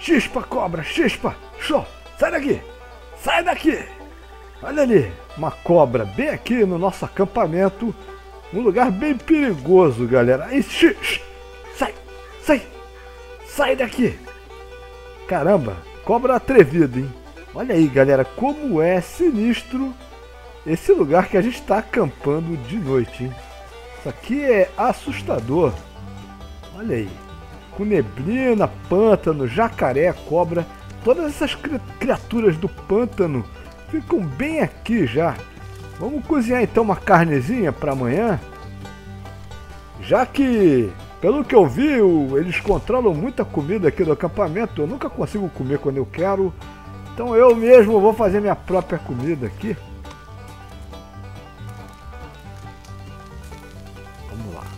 Chispa, cobra, chispa. Show. Sai daqui. Sai daqui. Olha ali, uma cobra bem aqui no nosso acampamento. Um lugar bem perigoso, galera. Aí, sai, sai. Sai daqui. Caramba, cobra atrevida, hein? Olha aí, galera, como é sinistro esse lugar que a gente está acampando de noite, hein? Isso aqui é assustador. Olha aí. Com neblina, pântano, jacaré, cobra. Todas essas criaturas do pântano ficam bem aqui já. Vamos cozinhar então uma carnezinha para amanhã. Já que, pelo que eu vi, eles controlam muita comida aqui do acampamento. Eu nunca consigo comer quando eu quero. Então eu mesmo vou fazer minha própria comida aqui. Vamos lá.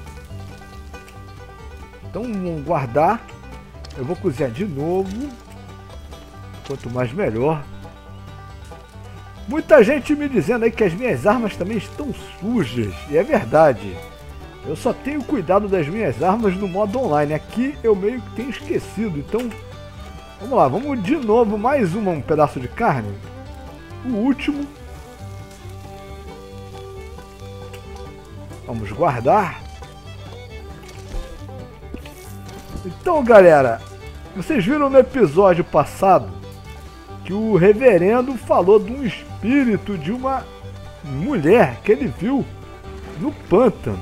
Então vamos guardar. Eu vou cozinhar de novo. Quanto mais melhor. Muita gente me dizendo aí que as minhas armas também estão sujas. E é verdade. Eu só tenho cuidado das minhas armas no modo online. Aqui eu meio que tenho esquecido. Então, vamos lá. Vamos de novo. Mais um pedaço de carne. O último. Vamos guardar. Então, galera. Vocês viram no episódio passado que o reverendo falou de um espírito de uma mulher que ele viu no pântano.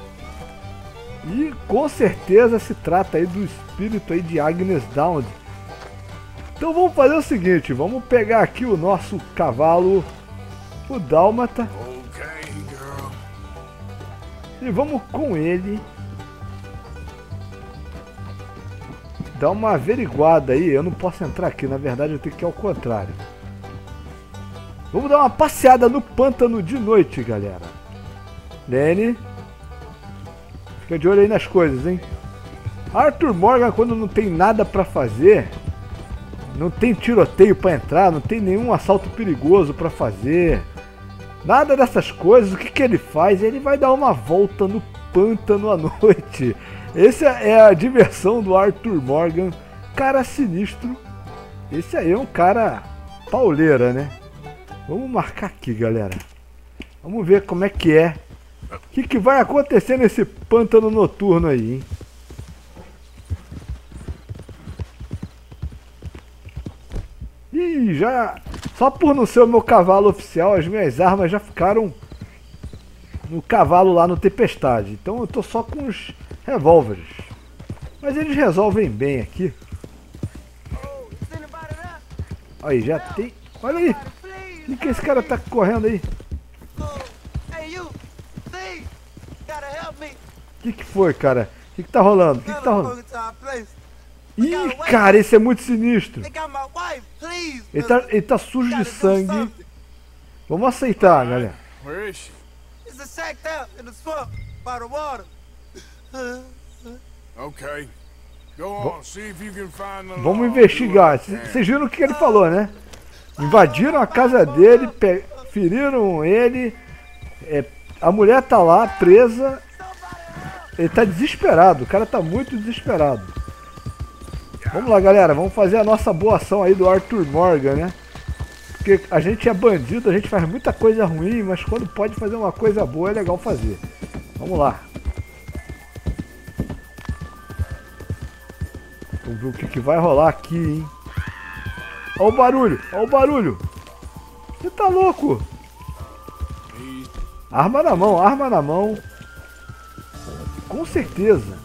E com certeza se trata aí do espírito aí de Agnes Down. Então vamos fazer o seguinte, vamos pegar aqui o nosso cavalo, o Dálmata, e vamos com ele dar uma averiguada aí. Eu não posso entrar aqui, na verdade eu tenho que ir ao contrário. Vamos dar uma passeada no pântano de noite, galera. Lenny, fica de olho aí nas coisas, hein? Arthur Morgan, quando não tem nada pra fazer, não tem tiroteio pra entrar, não tem nenhum assalto perigoso pra fazer, nada dessas coisas, o que que ele faz? Ele vai dar uma volta no pântano à noite. Essa é a diversão do Arthur Morgan, cara sinistro. Esse aí é um cara pauleira, né? Vamos marcar aqui, galera. Vamos ver como é que é. O que vai acontecer nesse pântano noturno aí, hein? Ih, já... Só por não ser o meu cavalo oficial, as minhas armas já ficaram no cavalo lá no Tempestade. Então eu tô só com os revólveres. Mas eles resolvem bem aqui. Aí, já tem... Olha aí! O que esse cara tá correndo aí? O que foi, cara? O que tá rolando? O que tá rolando? Ih, cara, esse é muito sinistro. Ele tá sujo de sangue. Vamos aceitar, galera. Vamos investigar. Vocês viram o que ele falou, né? Invadiram a casa dele, feriram ele. A mulher tá lá presa. Ele tá desesperado. O cara tá muito desesperado. Vamos lá, galera. Vamos fazer a nossa boa ação aí do Arthur Morgan, né? Porque a gente é bandido, a gente faz muita coisa ruim, mas quando pode fazer uma coisa boa é legal fazer. Vamos lá. Vamos ver o que vai rolar aqui, hein? Olha o barulho, olha o barulho. Você tá louco? Arma na mão, arma na mão. Com certeza.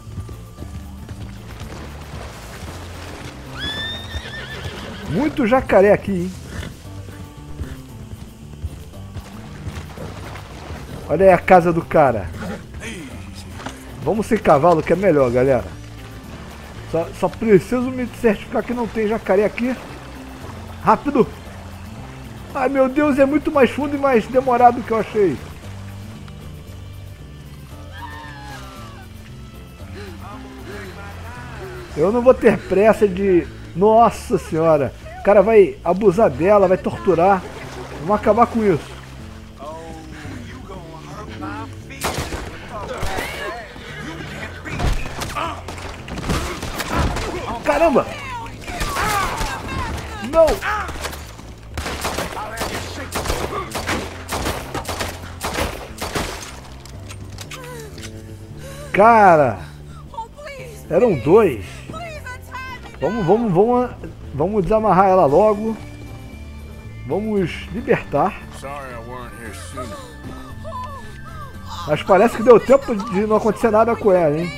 Muito jacaré aqui, hein? Olha aí a casa do cara. Vamos sem cavalo que é melhor, galera. Só preciso me certificar que não tem jacaré aqui. Rápido! Ai meu Deus, é muito mais fundo e mais demorado do que eu achei. Eu não vou ter pressa de... Nossa senhora! O cara vai abusar dela, vai torturar. Vamos acabar com isso. Caramba! Não! Cara! Eram dois. Vamos desamarrar ela logo. Vamos libertar. Mas parece que deu tempo de não acontecer nada com ela, hein?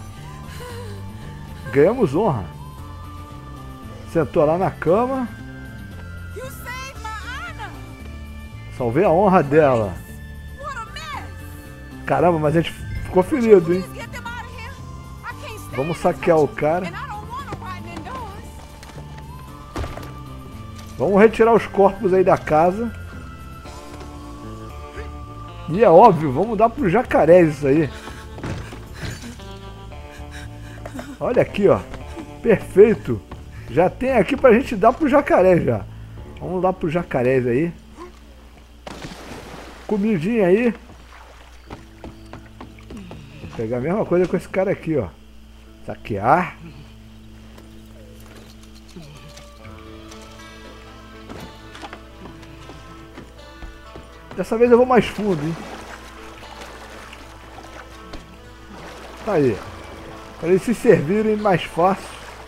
Ganhamos honra. Sentou lá na cama. Salvei a honra dela. Caramba, mas a gente ficou ferido, hein? Vamos saquear o cara. Vamos retirar os corpos aí da casa. E é óbvio, vamos dar pro jacaré isso aí. Olha aqui, ó. Perfeito. Já tem aqui pra gente dar pro jacaré já. Vamos dar pro jacarés aí. Comidinha aí. Vou pegar a mesma coisa com esse cara aqui, ó. Saquear. Dessa vez eu vou mais fundo, hein? Tá aí. Para eles se servirem mais fácil.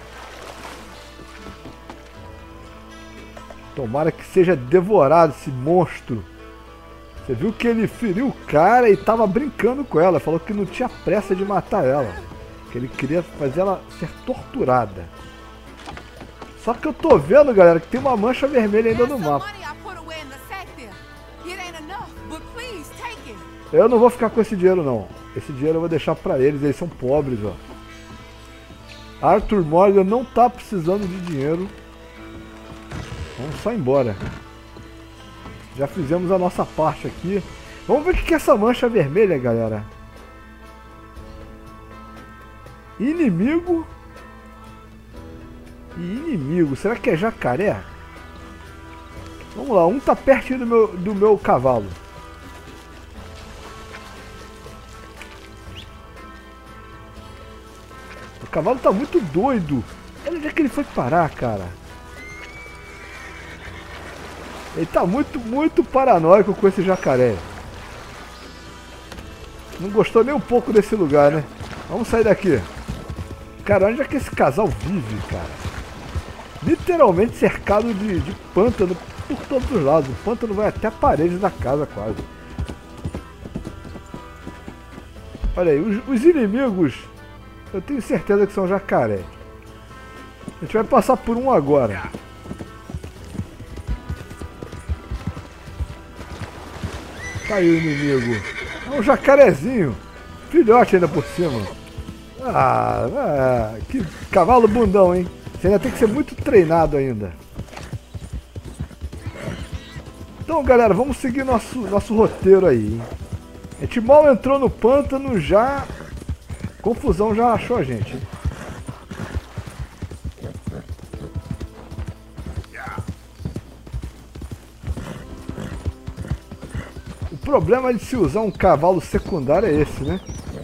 Tomara que seja devorado esse monstro. Você viu que ele feriu o cara e tava brincando com ela. Falou que não tinha pressa de matar ela. Que ele queria fazer ela ser torturada. Só que eu tô vendo, galera, que tem uma mancha vermelha ainda no mapa. Eu não vou ficar com esse dinheiro, não. Esse dinheiro eu vou deixar pra eles são pobres, ó. Arthur Morgan não tá precisando de dinheiro. Vamos só embora. Já fizemos a nossa parte aqui. Vamos ver o que é essa mancha vermelha, galera. Inimigo. E inimigo. Será que é jacaré? Vamos lá, um tá pertinho do meu cavalo. O cavalo tá muito doido. Olha onde é que ele foi parar, cara. Ele tá muito paranoico com esse jacaré. Não gostou nem um pouco desse lugar, né? Vamos sair daqui. Cara, onde é que esse casal vive, cara? Literalmente cercado de pântano por todos os lados. O pântano vai até a parede da casa, quase. Olha aí, os inimigos, eu tenho certeza que são jacaré. A gente vai passar por um agora. Tá aí o inimigo. É um jacarezinho. Filhote ainda por cima. Que cavalo bundão, hein? Você ainda tem que ser muito treinado ainda. Então, galera, vamos seguir nosso roteiro aí, hein? A gente mal entrou no pântano, já... confusão já achou a gente, hein? O problema de se usar um cavalo secundário é esse, né?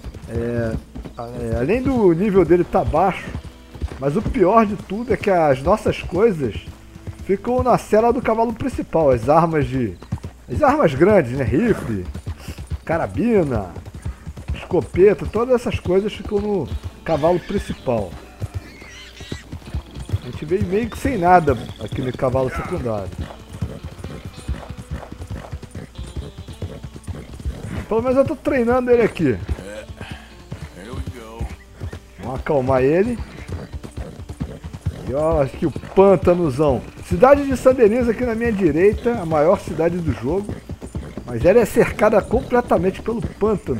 Além do nível dele estar baixo, mas o pior de tudo é que as nossas coisas ficam na cela do cavalo principal. As armas grandes, né? Rifle, carabina, escopeta, todas essas coisas ficam no cavalo principal. A gente veio meio que sem nada aqui no cavalo secundário. Pelo menos eu tô treinando ele aqui. Vamos acalmar ele. E olha aqui o pântanozão. Cidade de Saint Denis aqui na minha direita, a maior cidade do jogo. Mas ela é cercada completamente pelo pântano.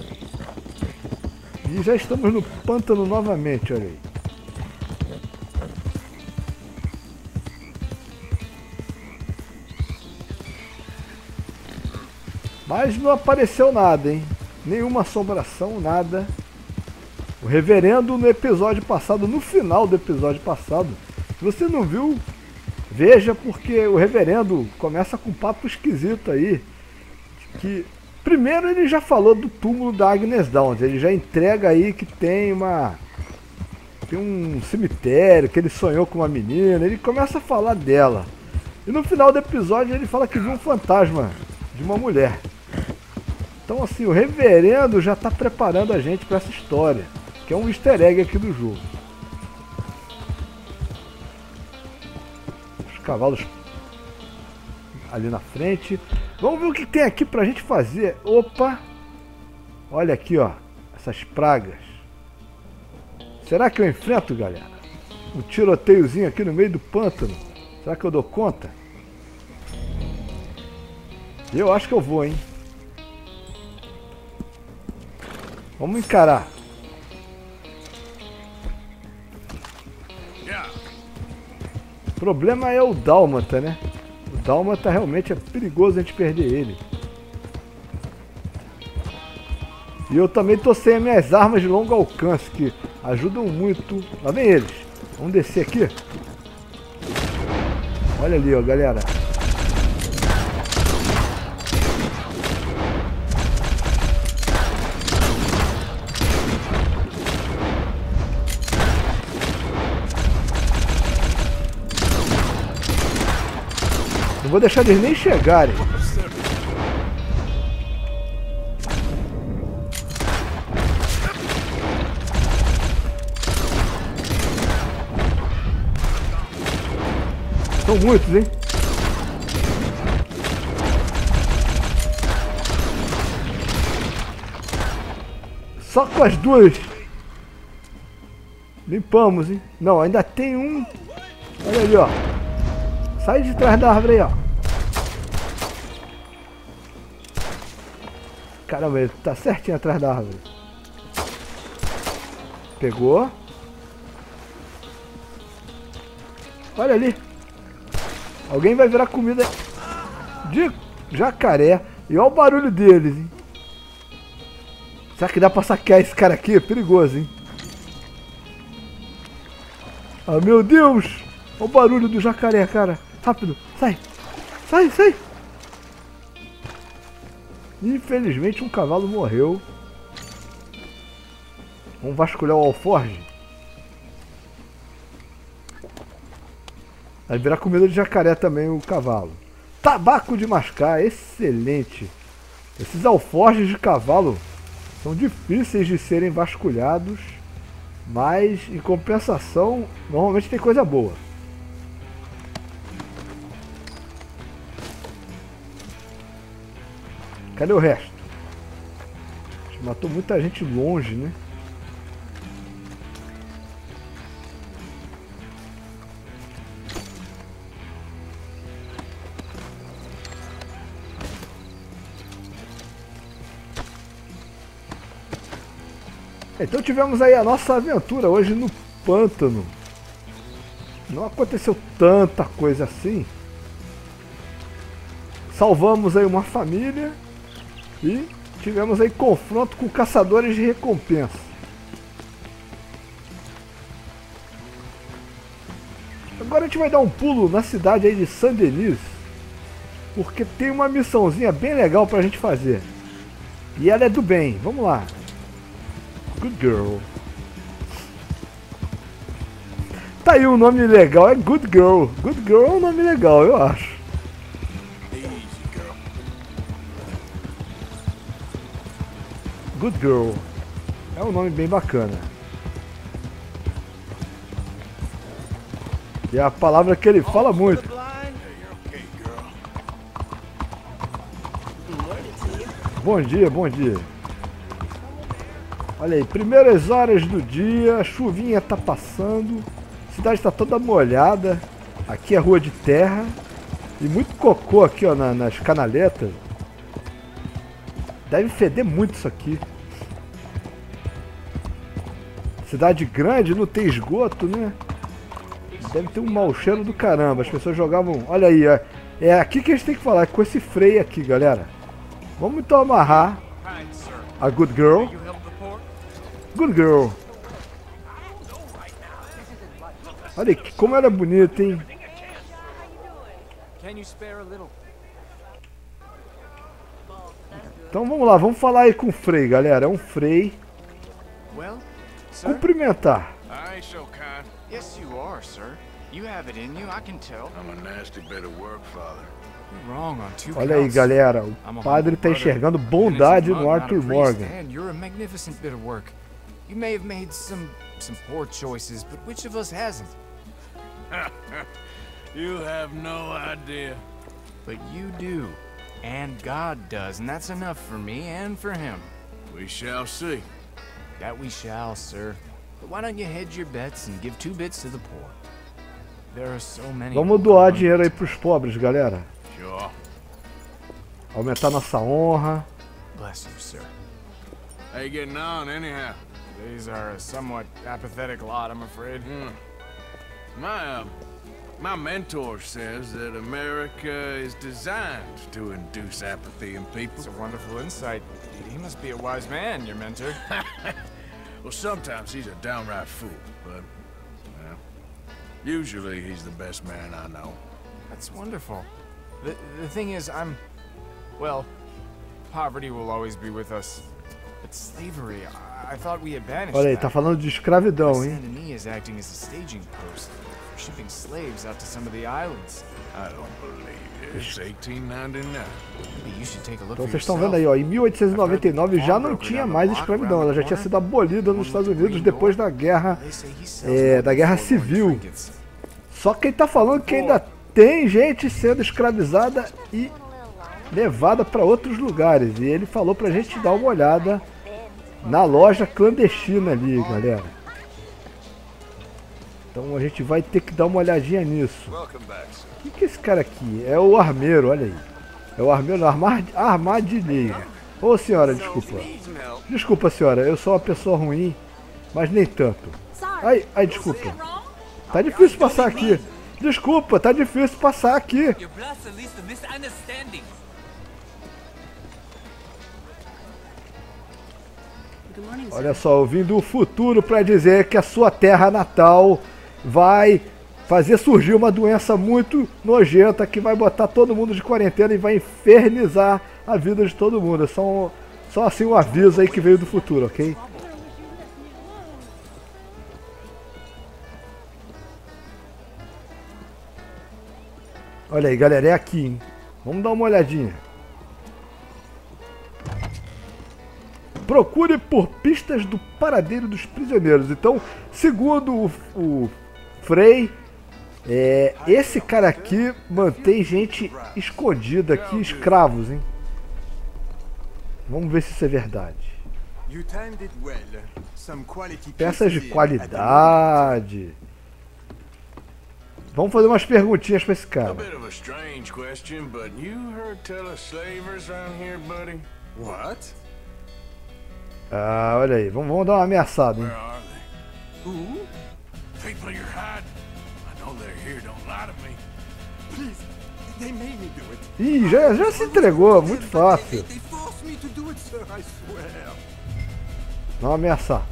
E já estamos no pântano novamente, olha aí. Mas não apareceu nada, hein? Nenhuma assombração, nada. O reverendo no episódio passado, no final do episódio passado, se você não viu, veja, porque o reverendo começa com um papo esquisito aí. Que primeiro ele já falou do túmulo da Agnes Downs, ele já entrega aí que tem tem um cemitério, que ele sonhou com uma menina, ele começa a falar dela. E no final do episódio ele fala que viu um fantasma de uma mulher. Então assim, o reverendo já está preparando a gente para essa história, que é um easter egg aqui do jogo. Os cavalos ali na frente. Vamos ver o que tem aqui pra gente fazer. Opa! Olha aqui, ó. Essas pragas. Será que eu enfrento, galera? Um tiroteiozinho aqui no meio do pântano. Será que eu dou conta? Eu acho que eu vou, hein? Vamos encarar. O problema é o dálmata, né? O dálmata realmente é perigoso a gente perder ele. E eu também tô sem as minhas armas de longo alcance, que ajudam muito. Lá vem eles. Vamos descer aqui. Olha ali, ó, galera. Não vou deixar eles nem chegarem. São muitos, hein? Só com as duas. Limpamos, hein? Não, ainda tem um. Olha ali, ó. Sai de trás da árvore aí, ó. Caramba, ele tá certinho atrás da árvore. Pegou. Olha ali. Alguém vai virar comida de jacaré. E olha o barulho deles, hein? Será que dá pra saquear esse cara aqui? É perigoso, hein? Ah, meu Deus! Olha o barulho do jacaré, cara. Rápido, sai! Sai, sai! Infelizmente um cavalo morreu. Vamos vasculhar o alforge. Vai virar comida de jacaré também o cavalo. Tabaco de mascar, excelente. Esses alforjes de cavalo são difíceis de serem vasculhados, mas em compensação normalmente tem coisa boa. Cadê o resto? A gente matou muita gente longe, né? Então tivemos aí a nossa aventura hoje no pântano. Não aconteceu tanta coisa assim. Salvamos aí uma família e tivemos aí confronto com caçadores de recompensa. Agora a gente vai dar um pulo na cidade aí de Saint-Denis, porque tem uma missãozinha bem legal pra gente fazer. E ela é do bem. Vamos lá. Good Girl. Tá aí um nome legal, é Good Girl. Good Girl é um nome legal, eu acho. Good Girl. É um nome bem bacana. E é a palavra que ele fala muito. Bom dia, bom dia. Olha aí, primeiras horas do dia, a chuvinha tá passando, a cidade está toda molhada, aqui é rua de terra e muito cocô aqui, ó, nas canaletas. Deve feder muito isso aqui. Cidade grande, não tem esgoto, né? Deve ter um mau cheiro do caramba, as pessoas jogavam... Olha aí, é aqui que a gente tem que falar, com esse freio aqui, galera. Vamos então amarrar a Good Girl. Good Girl. Olha aí, como ela é bonita, hein? Então vamos lá, vamos falar aí com o Frei, galera. É um Frei. Cumprimentar. ain't so kind. Yes, you are, sir. You have it in you, I can tell. I'm a nasty bit of work, Father. You're wrong on two Olha aí, counts. galera. O padre tá enxergando bondade no Arthur Morgan. And you're a magnificent bit of work. You may have made some poor choices, but which of us hasn't? You have no idea. But you do. And God does, and that's enough for me and for him. We shall see. That we shall, sir. But why don't you hedge your bets and give 2 bits to the poor? There are so many. Vamos doar dinheiro aí pros pobres, galera. Sure. Aumentar nossa honra. Bless you, sir. How you getting on, anyhow? These are a somewhat apathetic lot, I'm afraid. My mentor says that America is designed to induce apathy in people. It's a wonderful insight. He must be a wise man, your mentor. Well, sometimes he's a downright fool, but, well, usually he's the best man I know. That's wonderful. The thing is, well, poverty will always be with us. But slavery, I thought we had banished Olha aí, that. tá falando de escravidão, hein? Saint-Denis is acting as a staging post for shipping slaves out to some of the islands. I don't believe it. It's 1899. Maybe you should take a look Então for vocês estão yourself. vendo aí, ó, em 1899 já não tinha mais escravidão, ela já tinha sido abolida nos Estados Unidos depois da guerra, civil. Só que ele tá falando que ainda tem gente sendo escravizada e levada para outros lugares. E ele falou pra gente dar uma olhada na loja clandestina ali, galera. Então a gente vai ter que dar uma olhadinha nisso. O que é esse cara aqui? É o armeiro, olha aí. É o armeiro armadilheiro. Ô senhora, desculpa. Desculpa, senhora, eu sou uma pessoa ruim, mas nem tanto. Ai, desculpa. Tá difícil passar aqui. Desculpa, tá difícil passar aqui. Olha só, eu vim do futuro para dizer que a sua terra natal vai fazer surgir uma doença muito nojenta que vai botar todo mundo de quarentena e vai infernizar a vida de todo mundo. É só assim um aviso aí que veio do futuro, ok? Olha aí, galera, é aqui, hein? Vamos dar uma olhadinha. Procure por pistas do paradeiro dos prisioneiros. Então, segundo o Frei, esse cara aqui mantém gente escondida aqui, escravos, hein? Vamos ver se isso é verdade. Peças de qualidade. Vamos fazer umas perguntinhas pra esse cara. Ah, olha aí, vamos dar uma ameaçada, hein? Ih, já se entregou, muito fácil. Vamos ameaçar.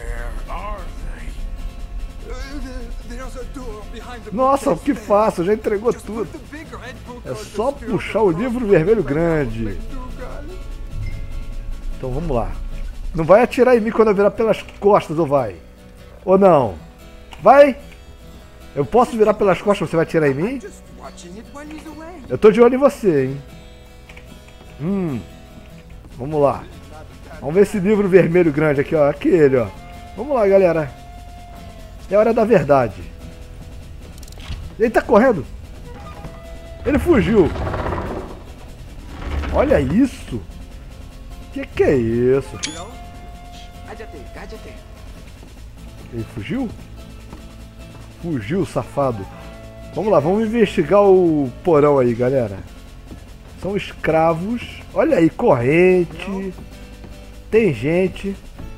Nossa, que fácil, já entregou tudo. É só puxar o livro vermelho grande. Então vamos lá. Não vai atirar em mim quando eu virar pelas costas, ou vai? Ou não? Vai? Eu posso virar pelas costas, você vai atirar em mim? Eu tô de olho em você, hein? Vamos lá. Vamos ver esse livro vermelho grande aqui, ó. Aquele, ó. Vamos lá, galera. É hora da verdade. Ele tá correndo. Ele fugiu. Olha isso. Que é isso? Ele fugiu? Fugiu, safado. Vamos lá, vamos investigar o porão aí, galera. São escravos. Olha aí, corrente. Tem gente.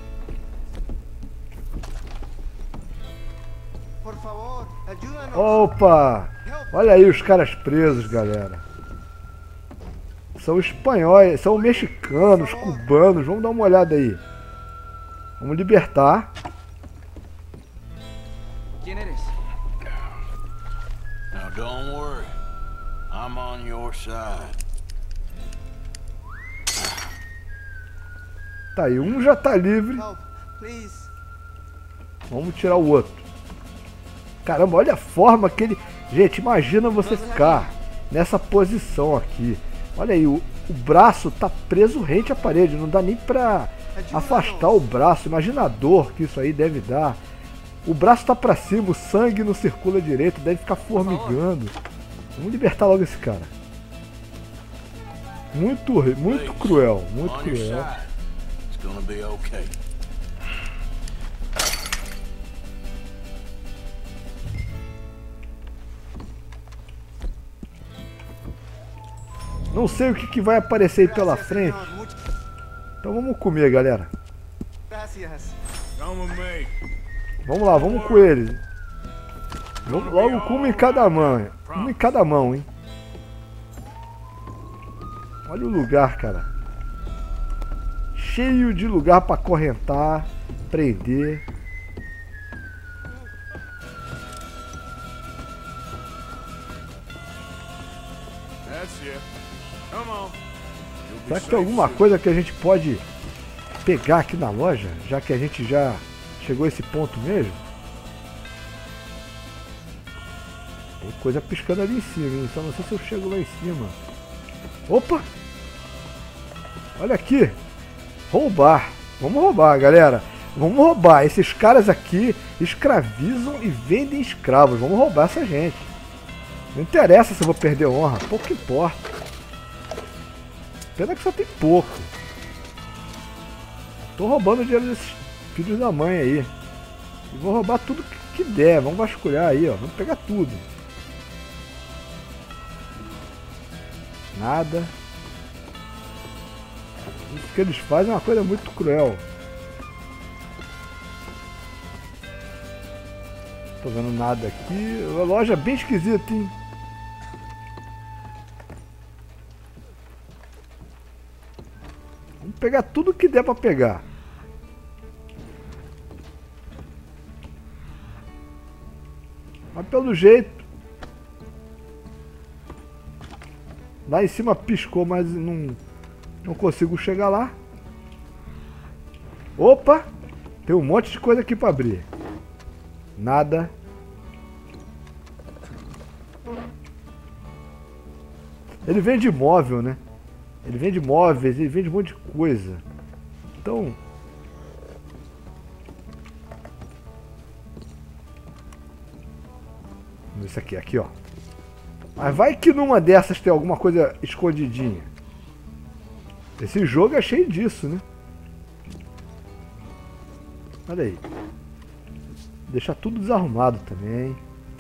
Opa! Olha aí os caras presos, galera. São espanhóis, são mexicanos, cubanos. Vamos dar uma olhada aí. Vamos libertar. Quem eres? Now don't worry. I'm on your side. Tá aí, um já tá livre. Vamos tirar o outro. Caramba, olha a forma que ele... Gente, imagina você ficar nessa posição aqui. Olha aí, o braço tá preso rente à parede. Não dá nem pra afastar o braço. Imagina a dor que isso aí deve dar. O braço tá pra cima, o sangue não circula direito. Deve ficar formigando. Vamos libertar logo esse cara. Muito cruel, muito cruel. Não sei o que vai aparecer aí pela frente. Então vamos comer, galera. Vamos lá, vamos com ele. Vamos logo com uma em cada mão. Uma em cada mão, hein. Olha o lugar, cara. Cheio de lugar pra acorrentar, prender. Será que tem alguma coisa que a gente pode pegar aqui na loja? Já que a gente já chegou a esse ponto mesmo? Tem coisa piscando ali em cima, hein? Só não sei se eu chego lá em cima. Opa! Olha aqui! Roubar! Vamos roubar, galera! Vamos roubar! Esses caras aqui escravizam e vendem escravos. Vamos roubar essa gente. Não interessa se eu vou perder honra. Pouco importa. Pena que só tem pouco. Tô roubando o dinheiro desses filhos da mãe aí. E vou roubar tudo que der. Vamos vasculhar aí, ó. Vamos pegar tudo. Nada. Isso que eles fazem é uma coisa muito cruel. Tô vendo nada aqui. A loja é bem esquisita, hein? Vamos pegar tudo que der pra pegar. Mas pelo jeito... Lá em cima piscou, mas não consigo chegar lá. Opa! Tem um monte de coisa aqui pra abrir. Nada. Ele vende imóvel, né? Ele vende móveis, ele vende um monte de coisa. Então... Isso aqui, ó. Mas vai que numa dessas tem alguma coisa escondidinha. Esse jogo é cheio disso, né? Olha aí. Deixar tudo desarrumado também.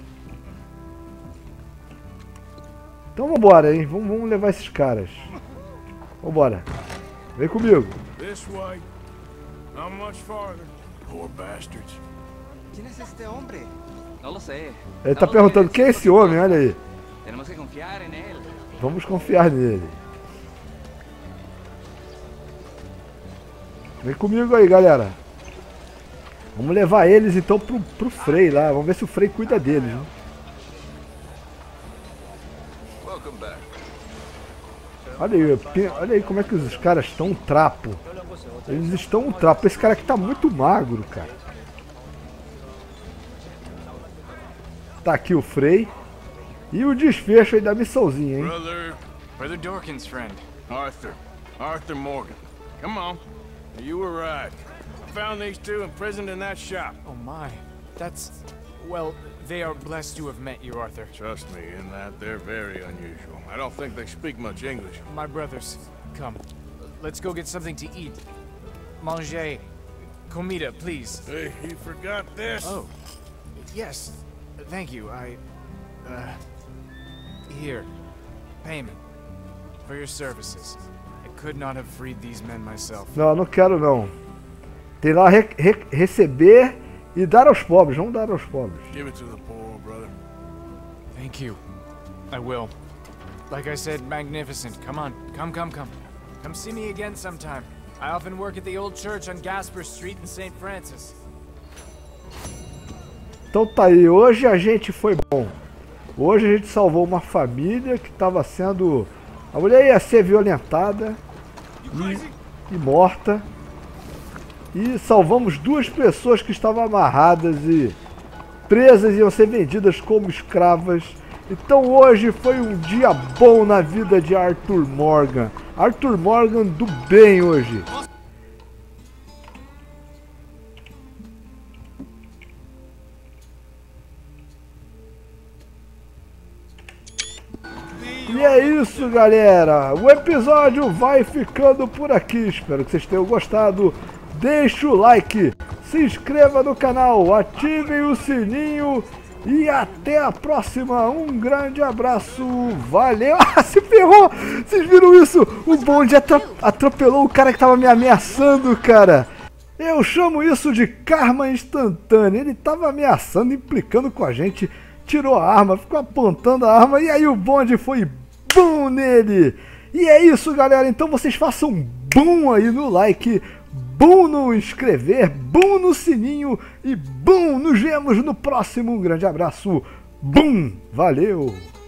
Então vambora, hein? Vamos levar esses caras. Vambora. Vem comigo. This way. Not much farther. Poor bastards. ¿Quién es este hombre? No lo sé. Ele tá perguntando quem é esse homem, olha aí. Tenemos que confiar en él. Vamos confiar nele. Vem comigo aí, galera. Vamos levar eles então pro Frei lá. Vamos ver se o Frei cuida deles, né? Olha aí como é que os caras estão um trapo. Eles estão um trapo. Esse cara aqui tá muito magro, cara. Tá aqui o Frei. E o desfecho aí da missãozinha, hein? Brother Dorkin's friend. Arthur Morgan. Come on. You were right. I found these two imprisoned in that shop. Oh my. That's... Well, they are blessed to have met you, Arthur. Trust me, in that they're very unusual. I don't think they speak much English. My brothers, come. Let's go get something to eat. Manger. Comida, please. Hey, you forgot this? Oh. Yes. Thank you. Here. Payment. For your services. I could not have freed these men myself. Não, não quero não. Tem lá receber e dar aos pobres. Vamos dar aos pobres. Give it to the poor, brother. Thank you. I will. Like I said, magnificent. Come on. Come. Come see me again sometime. I often work at the old church on Gasper Street in St. Francis. Então tá aí. Hoje a gente foi bom. Hoje a gente salvou uma família que estava sendo... A mulher ia ser violentada e morta. E salvamos duas pessoas que estavam amarradas e presas e iam ser vendidas como escravas. Então hoje foi um dia bom na vida de Arthur Morgan. Arthur Morgan do bem hoje. E é isso, galera. O episódio vai ficando por aqui. Espero que vocês tenham gostado. Deixe o like, se inscreva no canal, ativem o sininho e até a próxima. Um grande abraço. Valeu. Ah, se ferrou. Vocês viram isso? O bonde atropelou o cara que tava me ameaçando, cara. Eu chamo isso de karma instantâneo. Ele tava ameaçando, implicando com a gente. Tirou a arma, ficou apontando a arma e aí o bonde foi BUM nele. E é isso, galera. Então vocês façam BUM aí no like, BUM no inscrever, BUM no sininho e BUM. Nos vemos no próximo. Um grande abraço. BUM. Valeu.